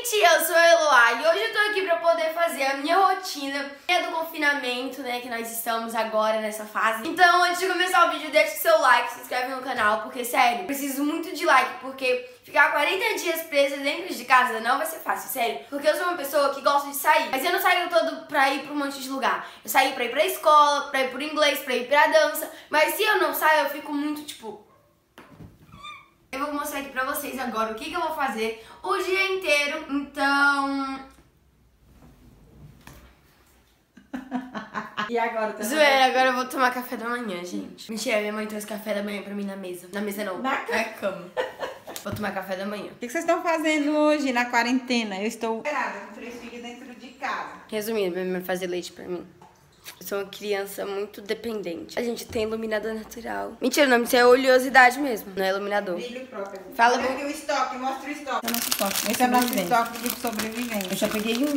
gente, eu sou a Eloá e hoje eu tô aqui pra poder fazer a minha rotina do confinamento, né, que nós estamos agora nessa fase. Então, antes de começar o vídeo, deixa o seu like, se inscreve no canal, porque, sério, preciso muito de like, porque ficar 40 dias presa dentro de casa não vai ser fácil, sério. Porque eu sou uma pessoa que gosta de sair, mas eu não saio todo pra ir pra um monte de lugar. Eu saio pra ir pra escola, pra ir pro inglês, pra ir pra dança, mas se eu não saio, eu fico muito, tipo... Eu vou mostrar aqui pra vocês agora o que eu vou fazer o dia inteiro, então... E agora? Tá Zoeira, agora eu vou tomar café da manhã, gente. Mentira, minha mãe trouxe café da manhã pra mim na mesa. Na mesa não, na cama. Vou tomar café da manhã. O que vocês estão fazendo hoje na quarentena? Eu estou com 3 filhos dentro de casa. Resumindo, minha mãe fazer leite pra mim. Eu sou uma criança muito dependente. A gente tem iluminador natural. Mentira, o nome disso é oleosidade mesmo, não é iluminador. Brilho próprio. Fala aqui o estoque, mostra o estoque. Esse é o nosso estoque de sobrevivência. Eu já peguei um.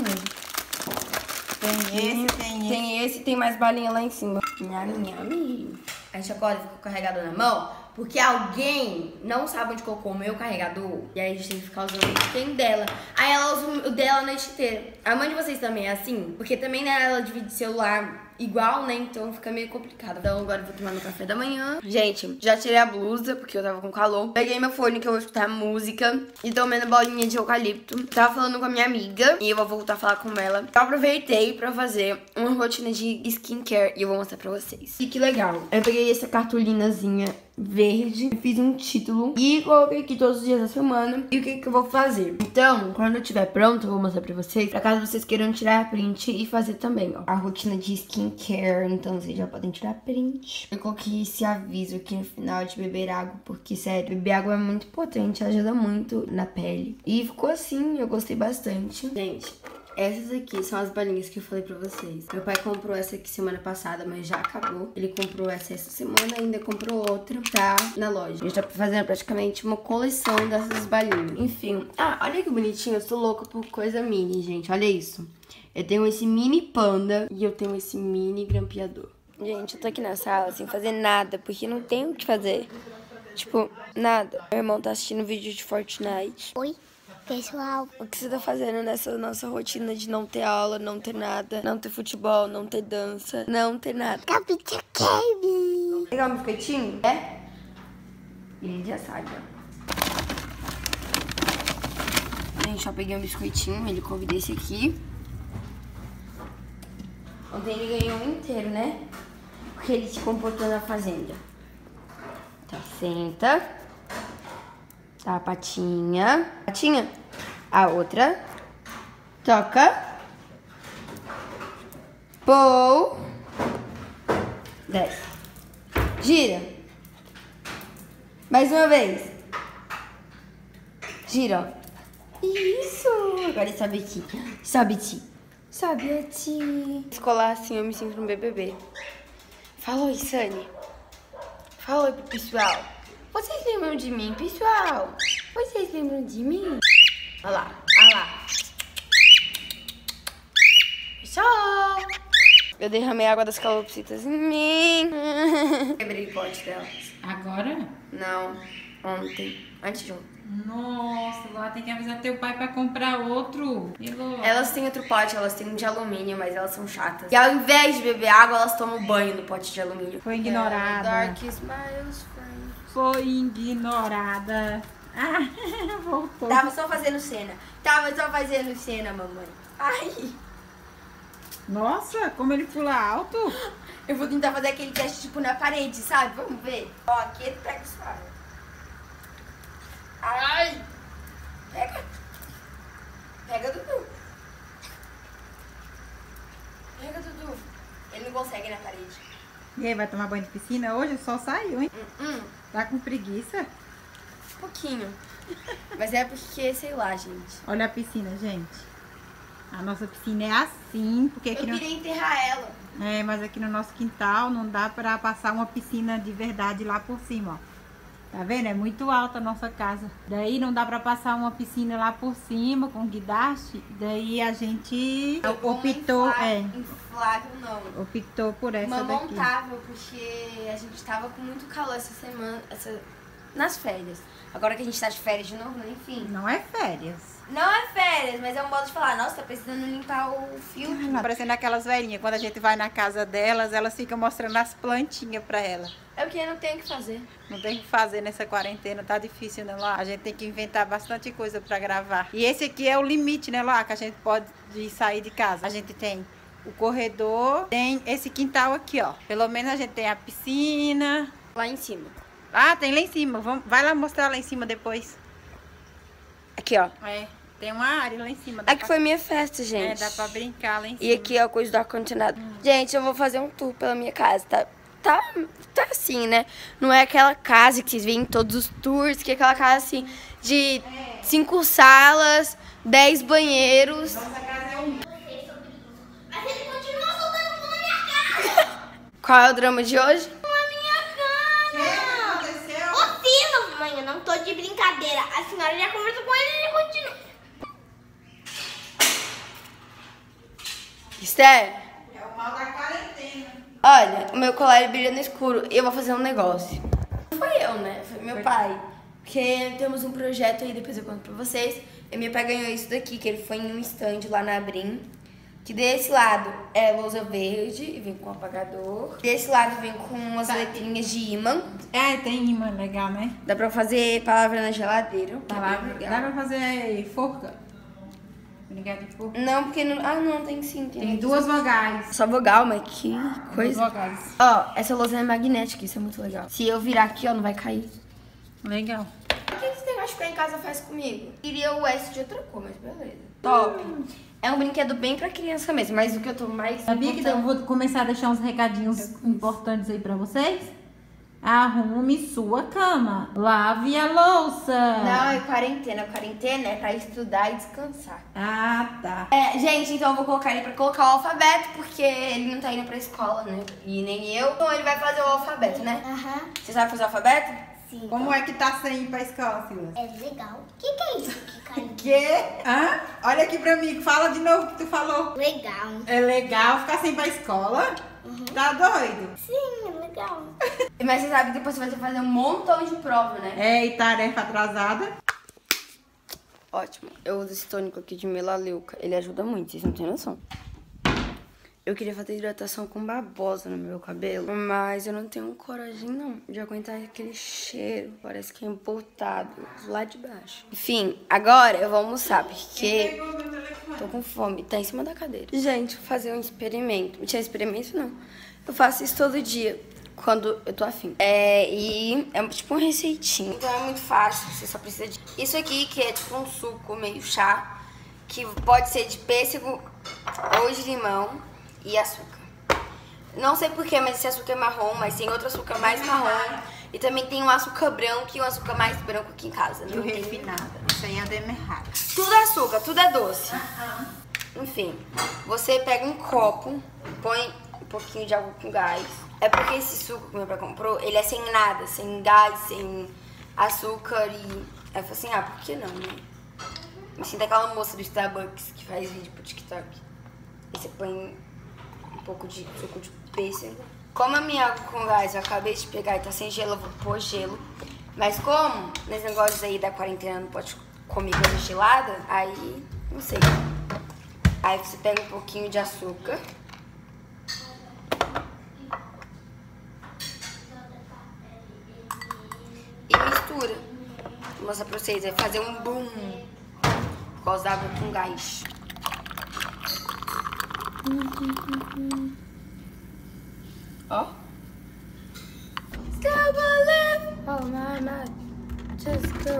Tem esse e tem mais balinha lá em cima. Nhami. A chacota ficou carregada na mão porque alguém não sabe onde colocou o meu carregador. E aí a gente tem que ficar usando o que tem dela. Aí ela usa o dela a noite inteira. A mãe de vocês também é assim? Porque também, né, ela divide celular igual, né? Então fica meio complicado. Então agora eu vou tomar meu café da manhã. Gente, já tirei a blusa porque eu tava com calor. Peguei meu fone que eu vou escutar música. E tô comendo bolinha de eucalipto. Tava falando com a minha amiga e eu vou voltar a falar com ela. Eu aproveitei pra fazer uma rotina de skincare e eu vou mostrar pra vocês. E que legal. Eu peguei essa cartolinazinha verde, fiz um título e coloquei aqui todos os dias da semana e o que eu vou fazer. Então, quando eu estiver pronto, eu vou mostrar pra vocês, pra caso vocês queiram tirar print e fazer também, ó, a rotina de skincare. Então vocês já podem tirar print. Eu coloquei esse aviso aqui no final de beber água, porque, sério, beber água é muito potente, ajuda muito na pele. E ficou assim, eu gostei bastante. Gente, essas aqui são as balinhas que eu falei pra vocês. Meu pai comprou essa aqui semana passada, mas já acabou. Ele comprou essa semana, ainda comprou outra, tá na loja. A gente tá fazendo praticamente uma coleção dessas balinhas. Enfim. Ah, olha que bonitinho. Eu sou louca por coisa mini, gente. Olha isso. Eu tenho esse mini panda e eu tenho esse mini grampeador. Gente, eu tô aqui na sala sem fazer nada, porque não tem o que fazer. Tipo, nada. Meu irmão tá assistindo vídeo de Fortnite. Oi, pessoal. O que você tá fazendo nessa nossa rotina de não ter aula, não ter nada, não ter futebol, não ter dança, não ter nada? Capitão Kevin. Pegar um biscoitinho? É? Ele já sabe, ó. Gente, ó, peguei um biscoitinho, ele convidou esse aqui. Ontem ele ganhou um inteiro, né? Porque ele se comportou na fazenda. Tá, senta. Tá, a patinha. Patinha. A outra. Toca. Pou. Desce. Gira. Mais uma vez. Gira, ó. Isso. Agora sobe aqui. Sobe, Ti. Sobe, Ti. Escolar assim, eu me sinto no BBB. Fala oi, Sunny. Fala oi pro pessoal. Vocês lembram de mim, pessoal? Vocês lembram de mim? Olha lá, olha lá. Pessoal! Eu derramei água das calopsitas em mim. Quebrei o pote delas. Agora? Não, ontem. Antes de ontem. Nossa, lá tem que avisar teu pai pra comprar outro. Elas têm outro pote, elas têm um de alumínio, mas elas são chatas. E ao invés de beber água, elas tomam banho no pote de alumínio. Foi ignorada. Dark smiles, friend. Foi ignorada. Ah, voltou. Tava só fazendo cena. Tava só fazendo cena, mamãe. Ai. Nossa, como ele pula alto. Eu vou tentar fazer aquele teste, tipo, na parede, sabe? Vamos ver. Ó, aqui ele pega o suave. Ai. Pega. Pega, Dudu. Pega, Dudu. Ele não consegue na parede. E aí, vai tomar banho de piscina? Hoje o sol saiu, hein? Tá com preguiça? Um pouquinho. Mas é porque, sei lá, gente. Olha a piscina, gente. A nossa piscina é assim, porque aqui Eu queria enterrar ela. É, mas aqui no nosso quintal não dá pra passar uma piscina de verdade lá por cima, ó. Tá vendo? É muito alta a nossa casa. Daí não dá pra passar uma piscina lá por cima com guindaste. Daí a gente optou, inflável não. Optou por essa uma daqui. montável, porque a gente tava com muito calor essa semana, nas férias. Agora que a gente tá de férias de novo, né? Enfim. Não é férias. Não é férias. férias, mas é um modo de falar, nossa, tá precisando limpar o filtro. Parecendo aquelas velhinhas, quando a gente vai na casa delas, elas ficam mostrando as plantinhas pra ela. É porque não tem o que fazer. Não tem o que fazer nessa quarentena, tá difícil, né, lá? A gente tem que inventar bastante coisa pra gravar. E esse aqui é o limite, né, lá, que a gente pode sair de casa. A gente tem o corredor, tem esse quintal aqui, ó. Pelo menos a gente tem a piscina. Lá em cima. Ah, tem lá em cima. Vai lá mostrar lá em cima depois. Aqui, ó. É, tem uma área lá em cima. Dá Aqui foi minha festa, gente. dá pra brincar lá em cima. E aqui é a coisa do ar-condicionado. Gente, eu vou fazer um tour pela minha casa, tá assim, né? Não é aquela casa que vocês veem em todos os tours, que é aquela casa assim, de 5 salas, 10 banheiros. Nossa casa é um... Mas ele continua soltando tudo na minha cara. Qual é o drama de hoje? Na minha O que cara. aconteceu? Ô, filho, mãe, eu não tô de brincadeira. A senhora já conversou com ele e ele continua. Esther, É o mal da quarentena. olha, o meu colar brilha no escuro. Eu vou fazer um negócio. Não foi eu, né? Foi meu pai. Porque temos um projeto aí, depois eu conto pra vocês. E meu pai ganhou isso daqui, que ele foi em um stand lá na Abrim. Que desse lado é lousa verde e vem com apagador. Desse lado vem com umas letrinhas de imã. É, tem imã, legal, né? Dá pra fazer palavra na geladeira. que é bem legal. Dá pra fazer forca? Brincar de forca? Não, porque não... Ah, não, tem sim. Tem duas vogais. Só vogal, mas que coisa. Duas vogais. Ó, essa lousa é magnética, isso é muito legal. Se eu virar aqui, ó, não vai cair. Legal. O que esse negócio de ficar em casa faz comigo? Queria o S de outra cor, mas beleza. Top. É um brinquedo bem pra criança mesmo, mas o que eu tô mais... Sabia que eu vou começar a deixar uns recadinhos importantes aí pra vocês? Arrume sua cama. Lave a louça. Não, é quarentena. Quarentena é pra estudar e descansar. Ah, tá. É, gente, então eu vou colocar ele pra colocar o alfabeto, porque ele não tá indo pra escola, né? E nem eu. Então ele vai fazer o alfabeto, né? Aham. Você sabe fazer o alfabeto? Sim. Como é que tá sem ir pra escola, Silas? É legal. O que é isso aqui, carinho? Quê? Hã? Olha aqui pra mim. Fala de novo o que tu falou. Legal. É legal ficar sem ir pra escola? Tá doido? Sim, é legal. Mas você sabe que depois você vai ter que fazer um montão de prova, né? É, e tarefa atrasada? Ótimo. Eu uso esse tônico aqui de melaleuca. Ele ajuda muito, vocês não têm noção. Eu queria fazer hidratação com babosa no meu cabelo, mas eu não tenho coragem, não, de aguentar aquele cheiro. Parece que é importado lá de baixo. Enfim, agora eu vou almoçar, porque tô com fome. Tá em cima da cadeira. Gente, vou fazer um experimento. Mentira, experimento não. Eu faço isso todo dia, quando eu tô afim. E é tipo uma receitinha. Então é muito fácil, você só precisa de... Isso aqui, que é tipo um suco, meio chá, que pode ser de pêssego ou de limão. E açúcar. Não sei porquê, mas esse açúcar é marrom, mas tem outro açúcar mais marrom. E também tem um açúcar branco e um açúcar mais branco aqui em casa. E o refinado. Isso aí é demerrado. Tudo é açúcar, tudo é doce. Enfim, você pega um copo, põe um pouquinho de água com gás. É porque esse suco que meu pai comprou, ele é sem nada, sem gás, sem açúcar e... Aí eu falei assim, por que não, né? Me sinto aquela moça do Starbucks que faz vídeo pro TikTok. E você põe um pouco de suco de pêssego. Como a minha água com gás eu acabei de pegar e tá sem gelo, eu vou pôr gelo. Mas como nesse negócio aí da quarentena não pode comer coisa gelada, aí não sei. Aí você pega um pouquinho de açúcar. E mistura. Vou mostrar pra vocês, vai fazer um boom. Por causa da água com gás. Ó. Oh my god. Just go.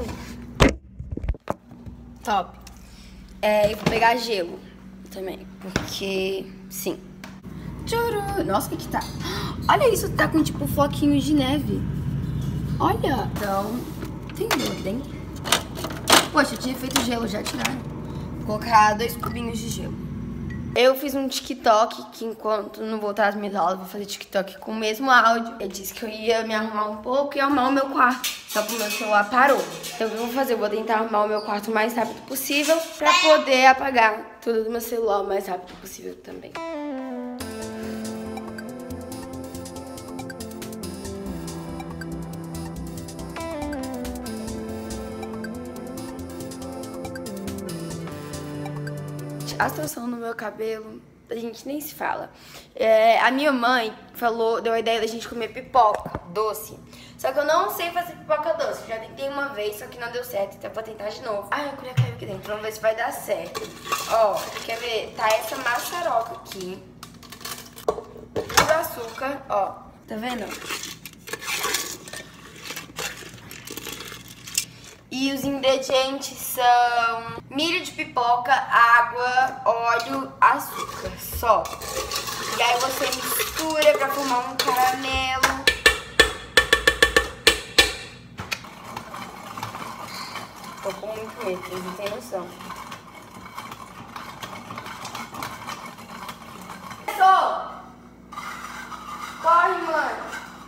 Top. E vou pegar gelo também, porque sim. Tchuru. Nossa, o que tá? Olha isso, tá com tipo floquinhos de neve. Olha. Então, tem gelo aqui dentro. Poxa, eu tinha feito gelo, já tiraram. Vou colocar 2 cubinhos de gelo. Eu fiz um TikTok que enquanto não voltar às minhas aulas, eu vou fazer TikTok com o mesmo áudio. Eu disse que eu ia me arrumar um pouco e arrumar o meu quarto. Só que o meu celular parou. Então o que eu vou fazer? Eu vou tentar arrumar o meu quarto o mais rápido possível pra poder apagar tudo do meu celular o mais rápido possível também. a situação no meu cabelo, a gente nem se fala. A minha mãe deu a ideia da gente comer pipoca doce. Só que eu não sei fazer pipoca doce. Já tentei uma vez, só que não deu certo. Então eu vou tentar de novo. Ai, a colher caiu aqui dentro. Vamos ver se vai dar certo. Ó, quer ver? Tá essa maçaroca aqui. O açúcar, ó. Tá vendo? E os ingredientes são milho de pipoca, água, óleo, açúcar, só. E aí você mistura pra formar um caramelo. Tô com muito medo, vocês não têm noção. Corre, mano.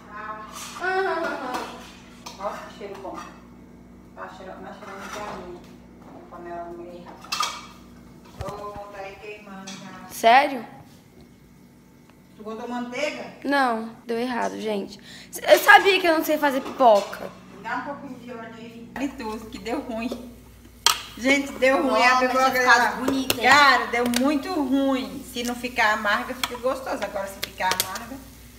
Nossa, que cheiro bom. Tá cheirando de galinha. A panela no meio rápido. Oh, tá aí queimando já. Sério? Tu botou manteiga? Não, deu errado, gente. Eu sabia que eu não sei fazer pipoca. Dá um pouquinho de óleo aí. E tudo, que deu ruim. Gente, deu ruim a Mas pipoca tinha dela. ficado bonita, hein? Cara, deu muito ruim. Se não ficar amarga, fica gostoso. Agora, se ficar amarga...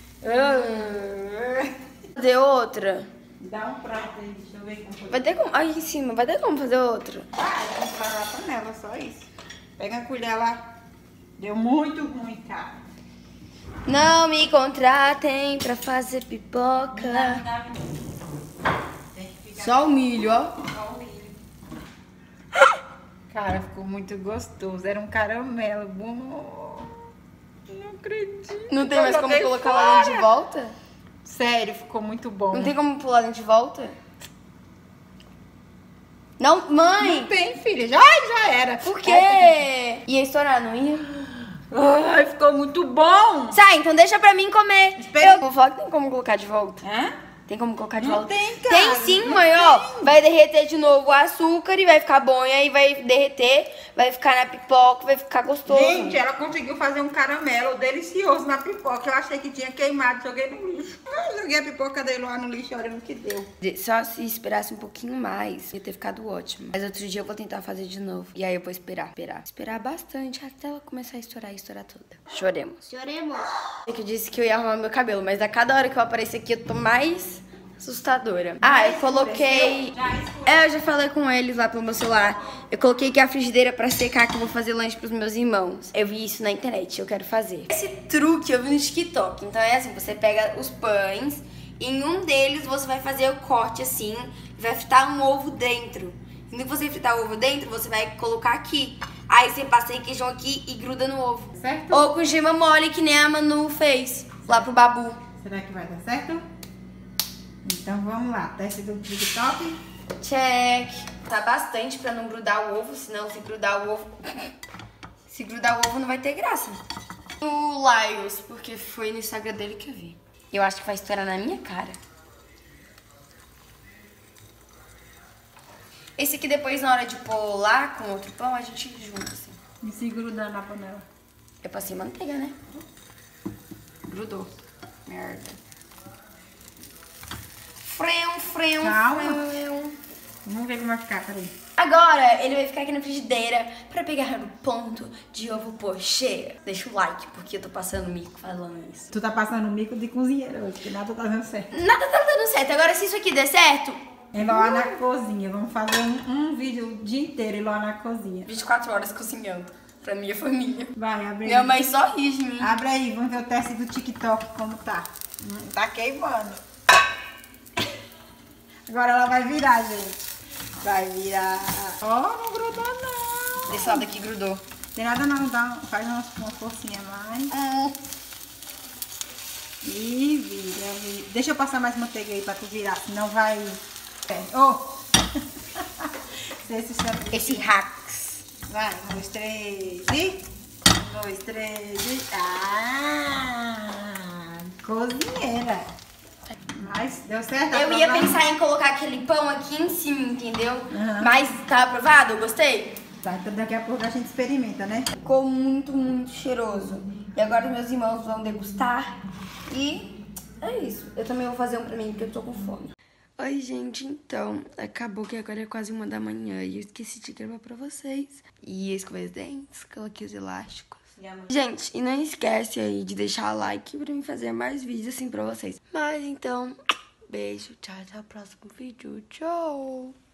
Fazer outra? Dá um prato aí, deixa eu ver como foi. Vai ter como... Aí em cima, vai ter como fazer outra? Vamos parar a panela, só isso. Pega a colher lá. Deu muito ruim, cara. Não me contratem pra fazer pipoca. Tem que ficar Só o milho, ó. só o milho. Cara, ficou muito gostoso. Era um caramelo bom. Não acredito. Não tem mais como Coloquei colocar lá dentro de fora. volta? Sério, ficou muito bom. Não tem como pular dentro de volta? Não, mãe! Não tem, filha. Já era. Por quê? Ia estourar, não ia? Ai, ficou muito bom. Sai, então deixa pra mim comer. Espera. Eu vou falar que tem como colocar de volta. Hã? Tem como colocar de Não volta? tem, cara, Tem sim, não mãe, ó. tem. Vai derreter de novo o açúcar e vai ficar bom. E aí vai derreter, vai ficar na pipoca, vai ficar gostoso. Gente, ela conseguiu fazer um caramelo delicioso na pipoca. Eu achei que tinha queimado, joguei no lixo. Eu joguei a pipoca dele lá no lixo, olha no que deu. Só se esperasse um pouquinho mais, ia ter ficado ótimo. Mas outro dia eu vou tentar fazer de novo. E aí eu vou esperar bastante até ela começar a estourar toda. Choremos. Choremos. É que eu disse que eu ia arrumar meu cabelo, mas a cada hora que eu aparecer aqui eu tô mais assustadora. Ah, eu coloquei... eu já falei com eles lá pelo meu celular. Eu coloquei aqui a frigideira pra secar, que eu vou fazer lanche pros meus irmãos. Eu vi isso na internet, eu quero fazer. Esse truque eu vi no TikTok. Então é assim, você pega os pães, e em um deles você vai fazer o corte assim, e vai fritar um ovo dentro. E no que você fritar o ovo dentro, você vai colocar aqui. Aí você passa requeijão aqui e gruda no ovo. Certo? Ou com gema mole, que nem a Manu fez lá pro Babu. Será que vai dar certo? Então vamos lá, teste do TikTok. Check. Tá bastante pra não grudar o ovo, senão se grudar o ovo... se grudar o ovo não vai ter graça. O Laios, porque foi no Instagram dele que eu vi. Eu acho que vai estourar na minha cara. Esse aqui depois, na hora de pôr lá com outro pão, a gente junta assim. E se grudar na panela. Eu passei manteiga, né? Grudou. Merda. Freu. Calma. Vamos ver como vai ficar, peraí. Agora ele vai ficar aqui na frigideira pra pegar no ponto de ovo pochê. Deixa o like, porque eu tô passando mico falando isso. Tu tá passando um mico de cozinheira hoje, que nada tá dando certo. Nada tá dando certo. Agora, se isso aqui der certo... É lá na cozinha, vamos fazer um vídeo o dia inteiro lá na cozinha. 24 horas cozinhando pra minha família. Vai, abre aí. Minha mãe só ri de mim. Abre aí, vamos ver o teste do TikTok como tá. Tá queimando. Agora ela vai virar, gente. Vai virar. Ó, não grudou não. Esse lado aqui grudou. Tem nada não, faz uma forcinha mais. E vira. Deixa eu passar mais manteiga aí pra tu virar, senão vai... Esse hacks. Vai, 1, 2, 3 e... 1, 2, 3 e... Cozinheira. Mas deu certo? Eu ia aprovado? pensar em colocar aquele pão aqui em cima, entendeu? Uhum. Mas tá aprovado? Eu gostei. Tá, então daqui a pouco a gente experimenta, né? Ficou muito, muito cheiroso. E agora meus irmãos vão degustar. E é isso. Eu também vou fazer um pra mim, porque eu tô com fome. Oi, gente, então, acabou que agora é quase 1 da manhã e eu esqueci de gravar pra vocês. E eu escovei os dentes, coloquei os elásticos. Gente, e não esquece aí de deixar o like pra mim fazer mais vídeos assim pra vocês. Mas então, beijo, tchau, até o próximo vídeo, tchau!